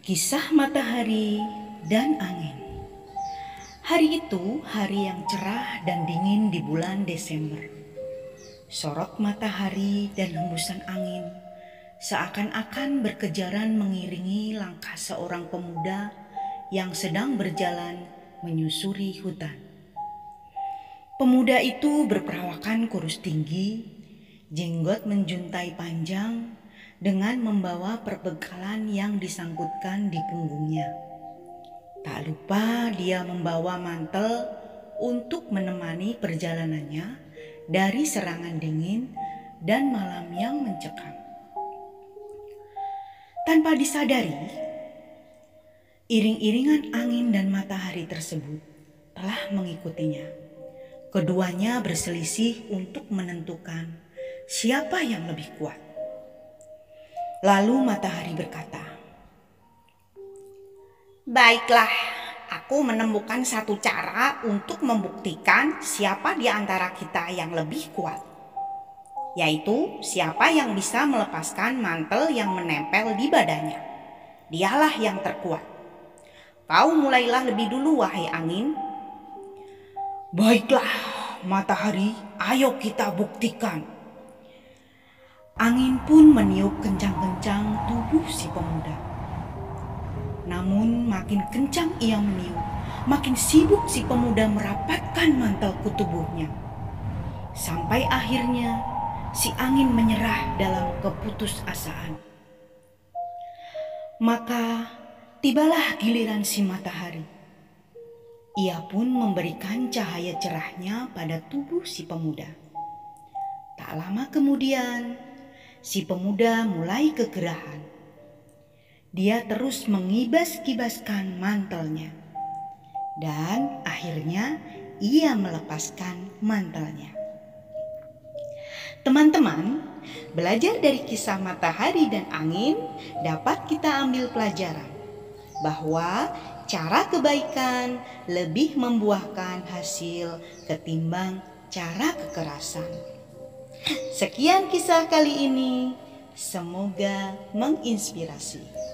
Kisah matahari dan angin. Hari itu hari yang cerah dan dingin di bulan Desember. Sorot matahari dan hembusan angin seakan-akan berkejaran mengiringi langkah seorang pemuda yang sedang berjalan menyusuri hutan. Pemuda itu berperawakan kurus tinggi, jenggot menjuntai panjang, dengan membawa perbekalan yang disangkutkan di punggungnya. Tak lupa dia membawa mantel untuk menemani perjalanannya dari serangan dingin dan malam yang mencekam. Tanpa disadari, iring-iringan angin dan matahari tersebut telah mengikutinya. Keduanya berselisih untuk menentukan siapa yang lebih kuat. Lalu matahari berkata, "Baiklah, aku menemukan satu cara untuk membuktikan siapa di antara kita yang lebih kuat, yaitu siapa yang bisa melepaskan mantel yang menempel di badannya. Dialah yang terkuat. Kau mulailah lebih dulu, wahai angin." "Baiklah, matahari, ayo kita buktikan." Angin pun meniup kencang-kencang tubuh si pemuda. Namun makin kencang ia meniup, makin sibuk si pemuda merapatkan mantel ke tubuhnya. Sampai akhirnya si angin menyerah dalam keputusasaan. Maka tibalah giliran si matahari. Ia pun memberikan cahaya cerahnya pada tubuh si pemuda. Tak lama kemudian, si pemuda mulai kegerahan. Dia terus mengibas-kibaskan mantelnya. Dan akhirnya ia melepaskan mantelnya. Teman-teman, belajar dari kisah matahari dan angin dapat kita ambil pelajaran bahwa cara kebaikan lebih membuahkan hasil ketimbang cara kekerasan. Sekian kisah kali ini, semoga menginspirasi.